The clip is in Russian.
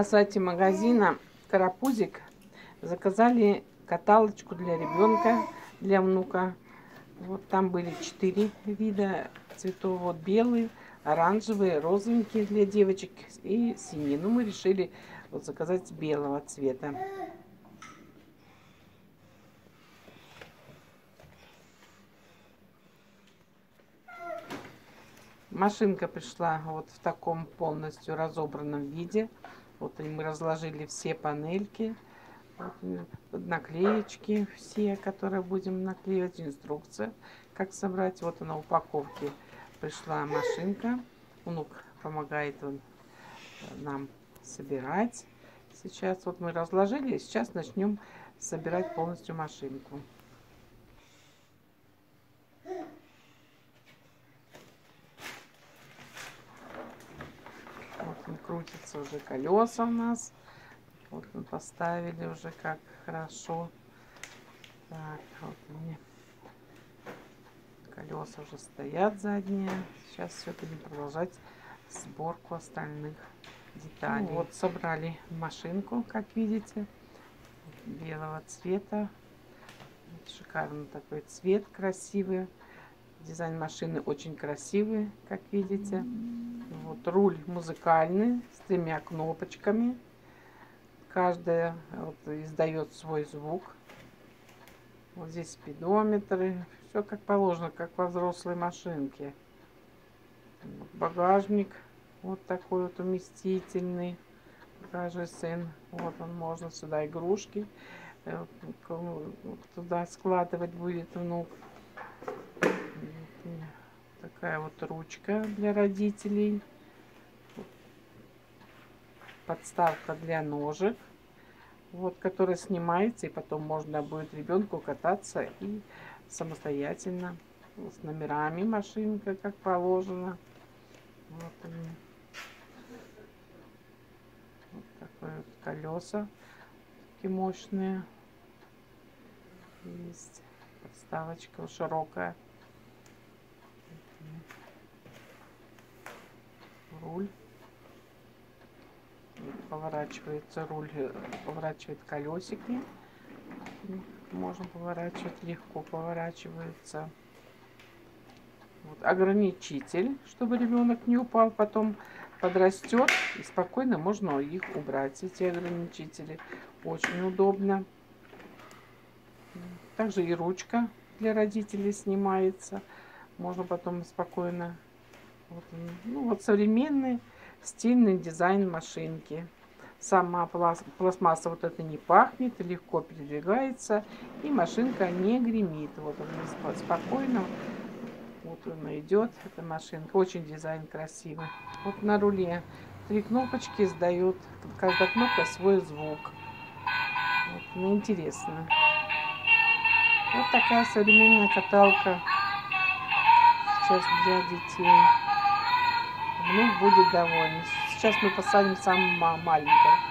сайте магазина Карапузик заказали каталочку для ребенка, для внука. Вот там были 4 вида цветов. Вот белый, оранжевый, розовенький для девочек и синий. Но мы решили вот заказать белого цвета. Машинка пришла вот в таком полностью разобранном виде. Вот мы разложили все панельки, вот, наклеечки все, которые будем наклеивать, инструкция, как собрать. Вот на упаковке пришла машинка. Внук помогает нам собирать. Сейчас вот мы разложили, сейчас начнем собирать полностью машинку. Вот он крутится, уже колеса у нас. Вот мы поставили уже, как хорошо. Так, вот они. Колеса уже стоят задние. Сейчас все будем продолжать сборку остальных деталей. Ну, вот собрали машинку, как видите, белого цвета. Вот шикарный такой цвет, красивый. Дизайн машины очень красивый, как видите. Вот руль музыкальный с 3 кнопочками. Каждая вот издает свой звук. Вот здесь спидометры. Все как положено, как во взрослой машинке. Вот багажник вот такой вот уместительный. Покажи, сын. Вот он, можно сюда игрушки. Туда складывать будет внук. Такая вот ручка для родителей. Подставка для ножек. Вот, которая снимается, и потом можно будет ребенку кататься и самостоятельно. С номерами машинка, как положено. Вот они. Вот такие вот колеса. Такие мощные. Есть подставочка широкая. Руль. Поворачивается руль, поворачивает колесики. Можно поворачивать, легко поворачивается. Вот. Ограничитель, чтобы ребенок не упал, потом подрастет и спокойно можно их убрать. Эти ограничители очень удобно. Также и ручка для родителей снимается. Можно потом спокойно. Вот, ну, вот современный стильный дизайн машинки. Сама пластмасса вот это не пахнет, легко передвигается, и машинка не гремит. Вот она спокойно, вот она идет, эта машинка. Очень дизайн красивый. Вот на руле 3 кнопочки издают, каждая кнопка свой звук. Вот, ну, интересно. Вот такая современная каталка сейчас для детей. Внук будет доволен. Сейчас мы посадим самого маленького.